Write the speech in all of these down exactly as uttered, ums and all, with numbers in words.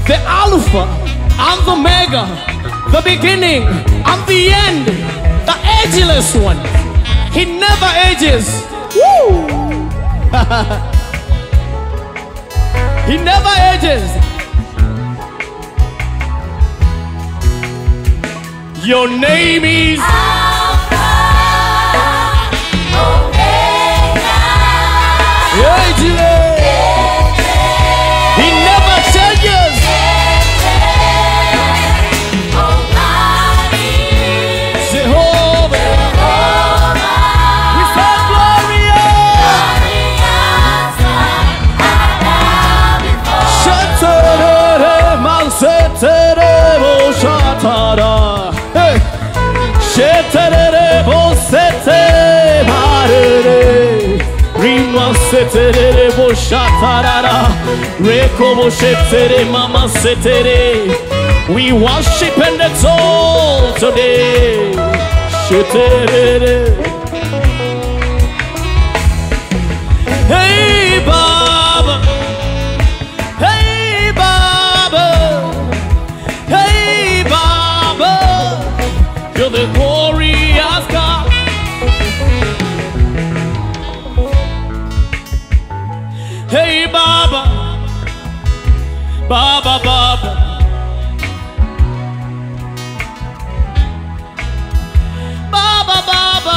the Alpha and the Omega, the beginning and the end, the ageless one. He never ages. Woo! He never ages. Your name is Alpha, Omega. Ageless. He never changes. Jehovah. We say Glorius. Shatere malsetere bo shatara. Hey. Shatere bo sete marere. Rima setere bo shatara. Reko bo shetere mama setere. We worship and exalt today. Shetere. Hey Baba, hey Baba, hey Baba, you're the glorious God. Hey Baba, Baba, Baba. Baba, Baba.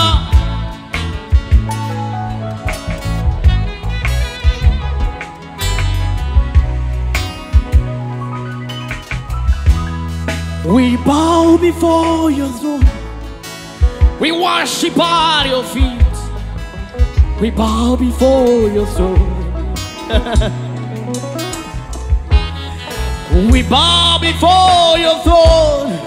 We bow before your throne. We worship at your feet. We bow before your throne. We bow before your throne.